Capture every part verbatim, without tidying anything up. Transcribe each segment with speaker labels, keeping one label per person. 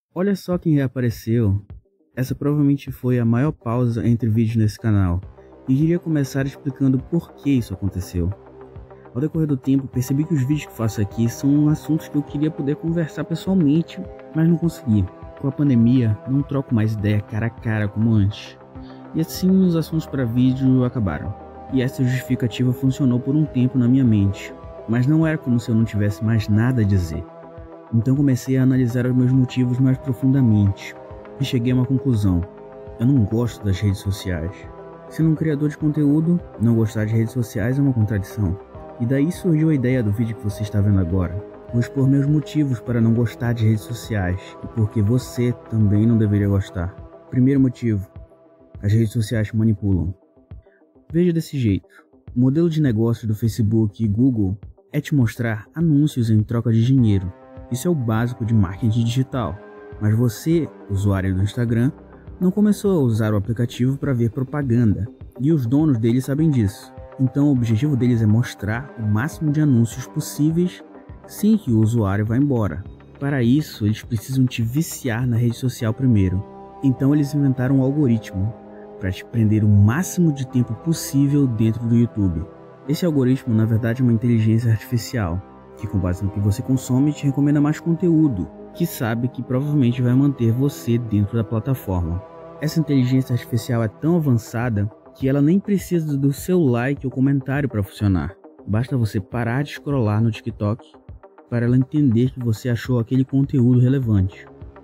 Speaker 1: Olha só quem reapareceu. Essa provavelmente foi a maior pausa entre vídeos nesse canal, e iria começar explicando por que isso aconteceu. Ao decorrer do tempo, percebi que os vídeos que faço aqui são assuntos que eu queria poder conversar pessoalmente, mas não consegui. Com a pandemia, não troco mais ideia cara a cara como antes. E assim os assuntos para vídeo acabaram. E essa justificativa funcionou por um tempo na minha mente, mas não era como se eu não tivesse mais nada a dizer. Então comecei a analisar os meus motivos mais profundamente e cheguei a uma conclusão: eu não gosto das redes sociais. Sendo um criador de conteúdo, não gostar de redes sociais é uma contradição. E daí surgiu a ideia do vídeo que você está vendo agora. Vou expor meus motivos para não gostar de redes sociais e porque você também não deveria gostar. Primeiro motivo: as redes sociais manipulam. Veja desse jeito: o modelo de negócio do Facebook e Google é te mostrar anúncios em troca de dinheiro. Isso é o básico de marketing digital. Mas você, usuário do Instagram, não começou a usar o aplicativo para ver propaganda, e os donos dele sabem disso. Então o objetivo deles é mostrar o máximo de anúncios possíveis sem que o usuário vá embora. Para isso, eles precisam te viciar na rede social primeiro. Então eles inventaram um algoritmo para te prender o máximo de tempo possível dentro do YouTube. Esse algoritmo, na verdade, é uma inteligência artificial, que com base no que você consome te recomenda mais conteúdo, que sabe que provavelmente vai manter você dentro da plataforma. Essa inteligência artificial é tão avançada que ela nem precisa do seu like ou comentário para funcionar. Basta você parar de scrollar no TikTok para ela entender que você achou aquele conteúdo relevante.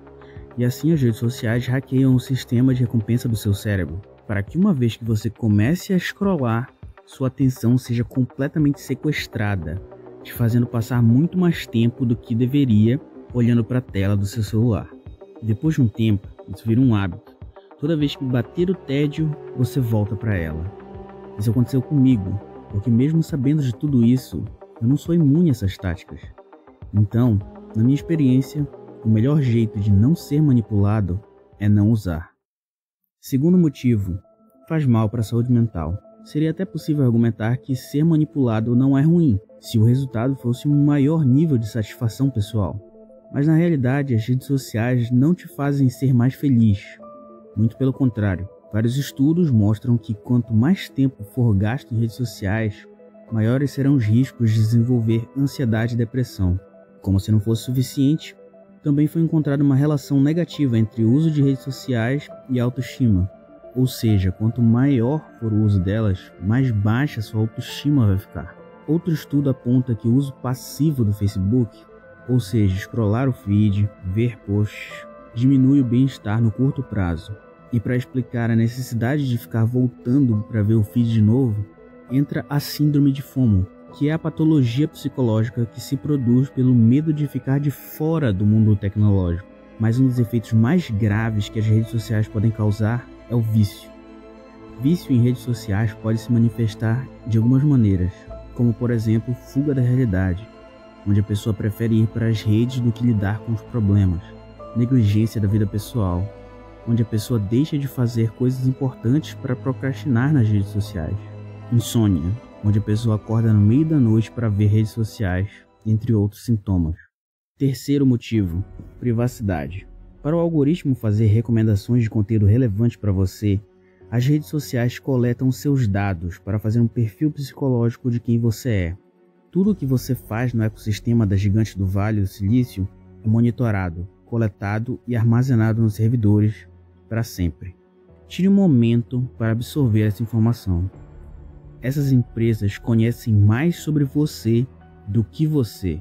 Speaker 1: E assim as redes sociais hackeiam o sistema de recompensa do seu cérebro, para que uma vez que você comece a scrollar, sua atenção seja completamente sequestrada, te fazendo passar muito mais tempo do que deveria olhando para a tela do seu celular. Depois de um tempo, isso vira um hábito. Toda vez que bater o tédio, você volta para ela. Isso aconteceu comigo, porque mesmo sabendo de tudo isso, eu não sou imune a essas táticas. Então, na minha experiência, o melhor jeito de não ser manipulado é não usar. Segundo motivo: faz mal para a saúde mental. Seria até possível argumentar que ser manipulado não é ruim, se o resultado fosse um maior nível de satisfação pessoal. Mas na realidade, as redes sociais não te fazem ser mais feliz. Muito pelo contrário. Vários estudos mostram que quanto mais tempo for gasto em redes sociais, maiores serão os riscos de desenvolver ansiedade e depressão. Como se não fosse suficiente, também foi encontrada uma relação negativa entre o uso de redes sociais e a autoestima. Ou seja, quanto maior for o uso delas, mais baixa sua autoestima vai ficar. Outro estudo aponta que o uso passivo do Facebook, ou seja, scrollar o feed, ver posts, diminui o bem-estar no curto prazo. E para explicar a necessidade de ficar voltando para ver o feed de novo, entra a síndrome de FOMO, que é a patologia psicológica que se produz pelo medo de ficar de fora do mundo tecnológico. Mas um dos efeitos mais graves que as redes sociais podem causar é o vício. Vício em redes sociais pode se manifestar de algumas maneiras, como por exemplo, fuga da realidade, onde a pessoa prefere ir para as redes do que lidar com os problemas. Negligência da vida pessoal, onde a pessoa deixa de fazer coisas importantes para procrastinar nas redes sociais. Insônia, onde a pessoa acorda no meio da noite para ver redes sociais, entre outros sintomas. Terceiro motivo: privacidade. Para o algoritmo fazer recomendações de conteúdo relevante para você, as redes sociais coletam seus dados para fazer um perfil psicológico de quem você é. Tudo o que você faz no ecossistema da gigante do Vale do Silício é monitorado, coletado e armazenado nos servidores para sempre. Tire um momento para absorver essa informação. Essas empresas conhecem mais sobre você do que você.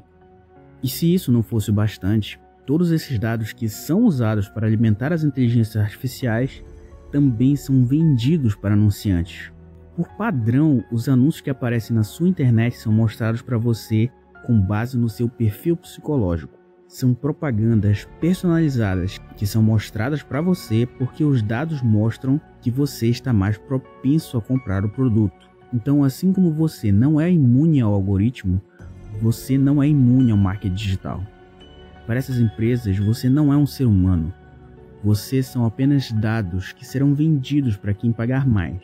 Speaker 1: E se isso não fosse o bastante, todos esses dados que são usados para alimentar as inteligências artificiais também são vendidos para anunciantes. Por padrão, os anúncios que aparecem na sua internet são mostrados para você com base no seu perfil psicológico. São propagandas personalizadas que são mostradas para você porque os dados mostram que você está mais propenso a comprar o produto. Então, assim como você não é imune ao algoritmo, você não é imune ao marketing digital. Para essas empresas, você não é um ser humano. Você são apenas dados que serão vendidos para quem pagar mais.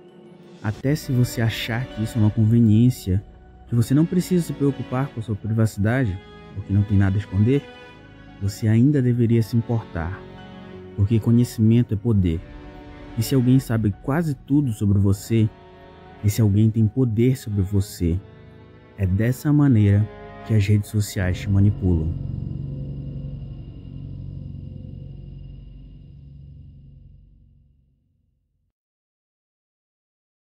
Speaker 1: Até se você achar que isso é uma conveniência, que você não precisa se preocupar com a sua privacidade, porque não tem nada a esconder, você ainda deveria se importar, porque conhecimento é poder. E se alguém sabe quase tudo sobre você, esse alguém tem poder sobre você. É dessa maneira que as redes sociais te manipulam.